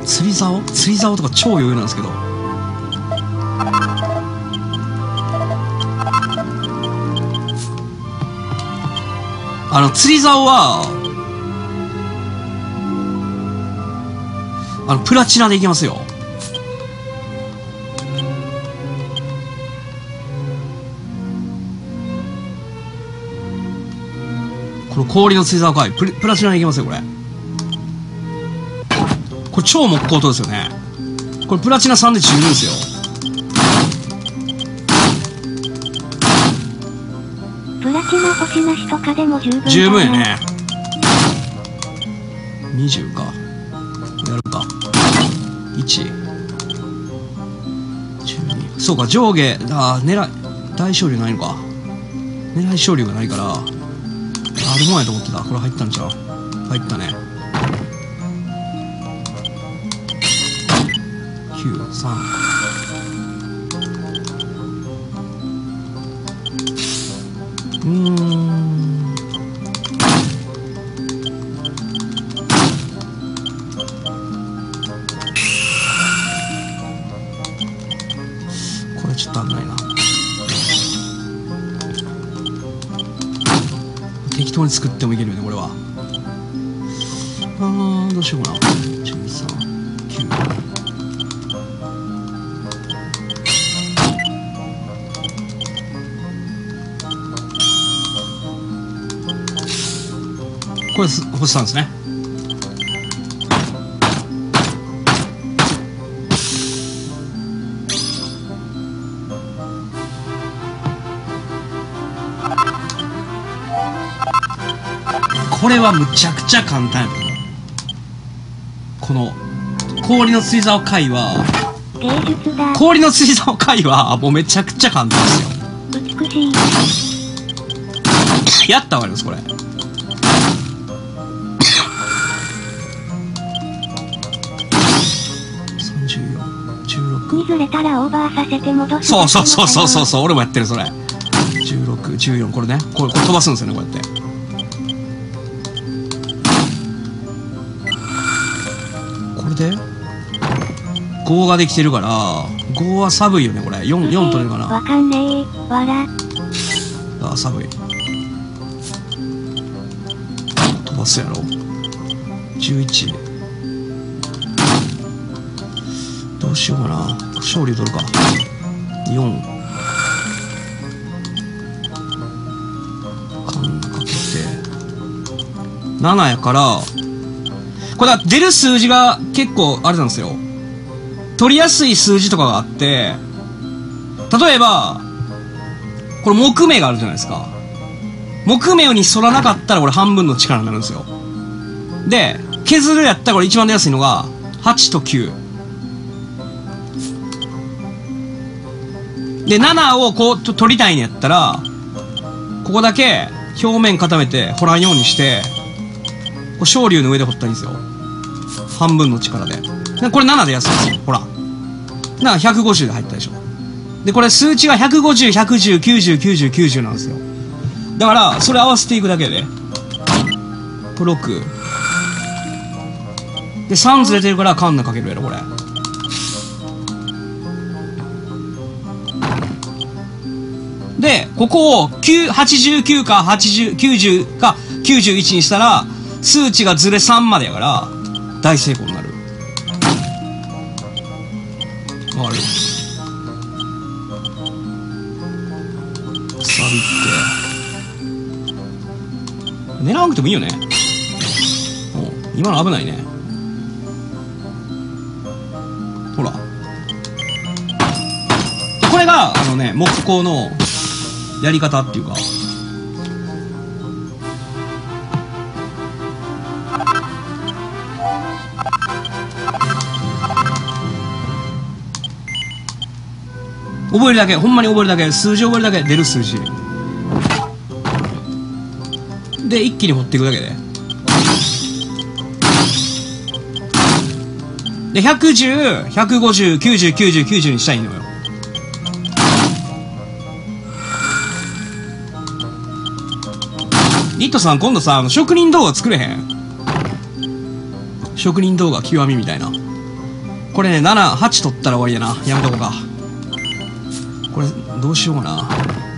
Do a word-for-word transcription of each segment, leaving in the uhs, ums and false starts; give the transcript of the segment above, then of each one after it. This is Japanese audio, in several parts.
釣り竿釣り竿とか超余裕なんですけど。あの、釣り竿は、あの、プラチナでいけますよ。この氷の釣り竿かい。プ, プラチナでいけますよ、これ。これ超木工刀ですよね。これプラチナさんで十分ですよ。 プラチナ星なしとかでも十分だな。 十分やね。にじゅうか。やるか。いち。じゅうに。そうか、上下、あ、狙い、大昇竜ないのか。狙い昇竜がないから、あるもんやと思ってた。これ入ったんちゃう？入ったね。きゅう、さん。うーん。これちょっと危ないな。適当に作ってもいけるよね、これは。あー、どうしようかな。じゅうさん、きゅう。これ星さんですね。これはむちゃくちゃ簡単やと思う。この氷の釣り竿回は芸術だ。 氷の釣り竿回はもうめちゃくちゃ簡単ですよ。 美しい。 やったらわかりますこれ。さんじゅうよん、じゅうろく。 にずれたらオーバーさせて戻す。 そうそうそうそうそうそう、俺もやってるそれ。じゅうろく、じゅうよん、これね、これこれ飛ばすんですよね、こうやって。これでごができてるからごは寒いよね、これ。よん、よん取れるかな。 わかんねえ。わら。 あ、寒い。飛ばすやろ。じゅういち。どうしようかな。勝利取るか。よん。かんかけて。ななやから、これは出る数字が結構あれなんですよ。取りやすい数字とかがあって、例えば、これ木目があるじゃないですか。木目に反らなかったらこれ半分の力になるんですよ。で、削るやったらこれ一番出やすいのがはちときゅう。で、ななをこう取りたいんやったら、ここだけ表面固めて掘らんようにして、これ昇竜の上で掘ったらいいんですよ。半分の力で。でこれななで安いんですよ。ほら。なひゃくごじゅうで入ったでしょ。で、これ数値がひゃくごじゅう、ひゃくじゅう、きゅうじゅう、きゅうじゅう、きゅうじゅうなんですよ。だから、それ合わせていくだけで。これろく。で、さんずれてるからカンナかけるやろ、これ。で、ここをきゅう、はちじゅうきゅうかはちじゅう、きゅうじゅうかきゅうじゅういちにしたら、数値がずれさんまでやから、大成功になる。わかる？サビって。狙わなくてもいいよね。今の危ないね。ほら。これが、あのね、木工のやり方っていうか。覚えるだけ、ほんまに覚えるだけ、数字覚えるだけ、出る数字。で、一気に掘っていくだけで。で、ひゃくじゅう、ひゃくごじゅう、きゅうじゅう、きゅうじゅう、きゅうじゅうにしたいのよ。ニットさん、今度さ、あの職人動画作れへん？職人動画極みみたいな。 これね、なな、はち取ったら終わりやな。やめとこうか。これ、どうしようかな。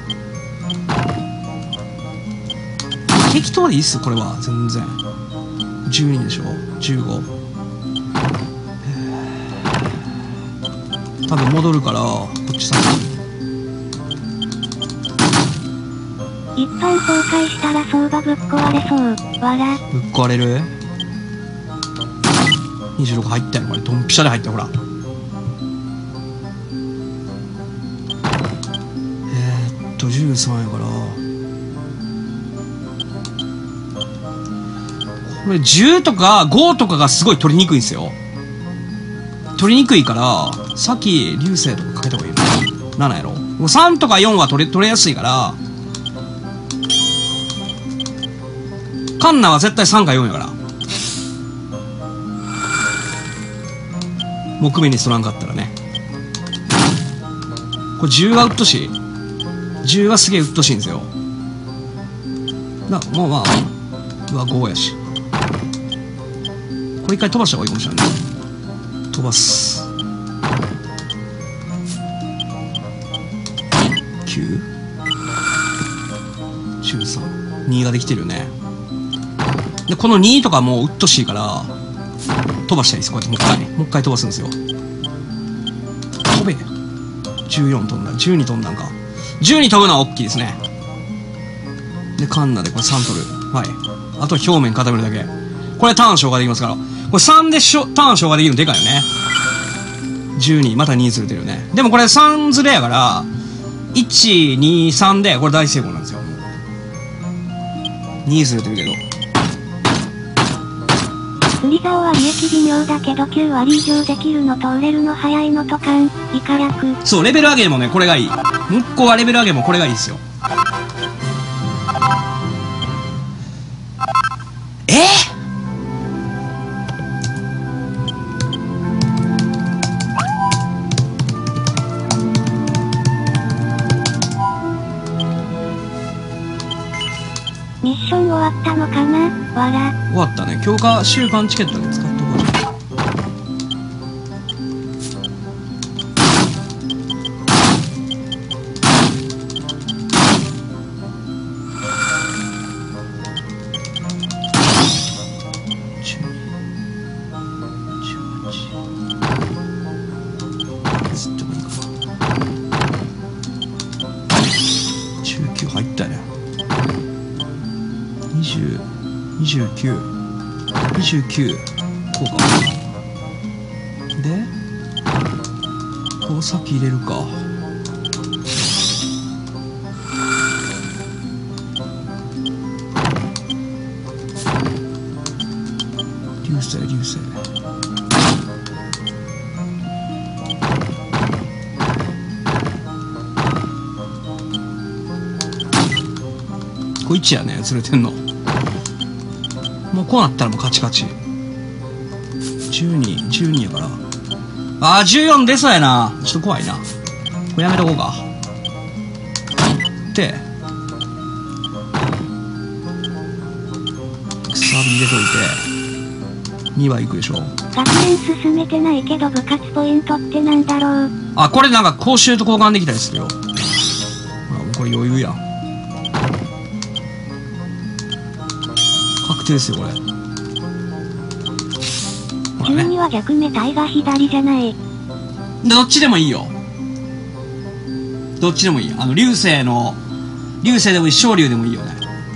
適当でいいっす、これは。全然。じゅうにでしょ ?じゅうご。多分戻るから、こっち先。 一般公開したら相場ぶっ壊れそう。わら。 ぶっ壊れる ?にじゅうろく 入ったよ、これ。ドンピシャで入ったよ、ほら。えー、っと、じゅうさんやから。これじゅうとかごとかがすごい取りにくいんですよ。取りにくいから、さっき流星とかかけた方がいいよ。ななやろ。さんとかよんは取れ、取れやすいから、カンナは絶対さんかよんやから。木目にしとらんかったらね。これじゅうがうっとしい。じゅうがすげえうっとしいんですよ。な、もうまあ、うわ、ごやし。これ一回飛ばした方がいいかもしれない。飛ばす。きゅう じゅうさん。にができてるよね。で、このにとかもううっとしいから、飛ばしたらいいです。こうやってもう一回。もう一回飛ばすんですよ。飛べ。じゅうよん飛んだ。じゅうに飛んだんか。じゅうに飛ぶのは大きいですね。で、カンナでこれさん取る。はい。あと表面固めるだけ。これターン消化できますから。これさんでしょターン消化できるのでかいよね。じゅうに、またにずれてるよね。でもこれさんずれやから、いち、に、さんで、これ大成功なんですよ。にずれてるけど。 釣り竿は利益微妙だけどきゅうわり以上できるのと売れるの早いのと勘、イカ楽。 そう、レベル上げもね、これがいい。向こうはレベル上げもこれがいいですよ。えー、 ミッション終わったのかなわら。 終わったね。強化週間チケットで使っとこう。じゅうきゅう入ったね。にじゅう、にじゅうきゅう、にじゅうきゅう、こうか。で、こう先入れるか。流星、流星。これいちやね、ずれてんの。もうこうなったらもうカチカチ。じゅうに、じゅうにやから。あー、じゅうよん出そうやな。ちょっと怖いな。これやめとこうか。で、サビ入れといて、にはいくでしょ。 学年進めてないけど部活ポイントってなんだろう。 あ、これなんか講習と交換できたりするよ。ほら、もうこれ余裕やん。確定ですよ、これ。 じゅうには逆目体が左じゃない。 で、どっちでもいいよ。どっちでもいいよ。あの、流星の、流星でもいい、昇竜でもいいよね。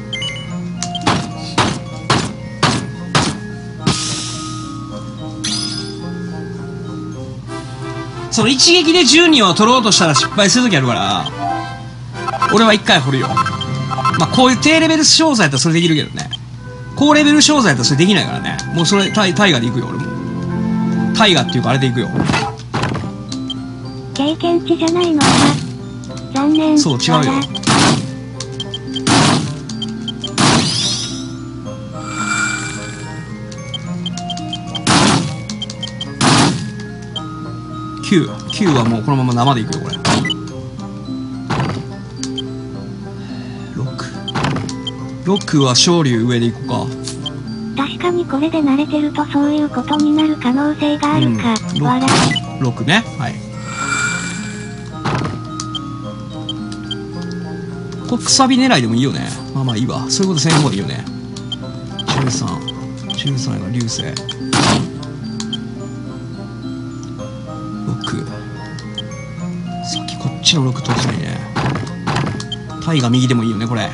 その一撃でじゅうにを取ろうとしたら失敗するときあるから、俺は一回掘るよ。まあ、こういう低レベル商材やったらそれできるけどね。高レベル商材やったらそれできないからね。もうそれ、タイ、タイガで行くよ、俺も。タイガっていうかあれで行くよ。 経験値じゃないのか。残念。 そう、違うよ。きゅう。きゅうはもうこのまま生でいくよ、これ。ろく。ろくは昇竜上でいこうか。 確かにこれで慣れてるとそういうことになる可能性があるか。 うん、 笑い。ろくね。はい。これ、くさび狙いでもいいよね。まあまあいいわ。そういうことせん方でいいよね。じゅうさん。じゅうさんが流星。ろく。さっきこっちのろく取りたいね。タイが右でもいいよね、これ。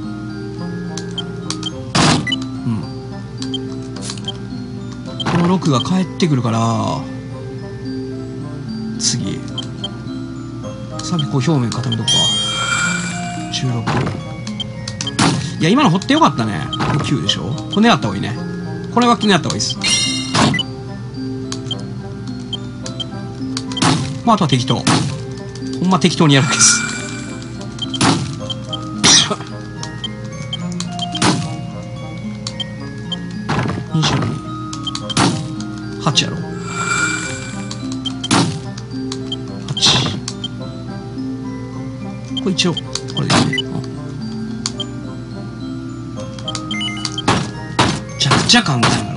うん。このろくが帰ってくるから、次。さっきこう表面固めとくわ。じゅうろく。いや、今の掘ってよかったね。きゅうでしょ。これ狙った方がいいね。これは狙った方がいいです。まあ、あとは適当。ほんま適当にやるわけです。にじゅうに。はちやろ。はち。これ一応、これでいいね。めちゃくちゃ簡単やな。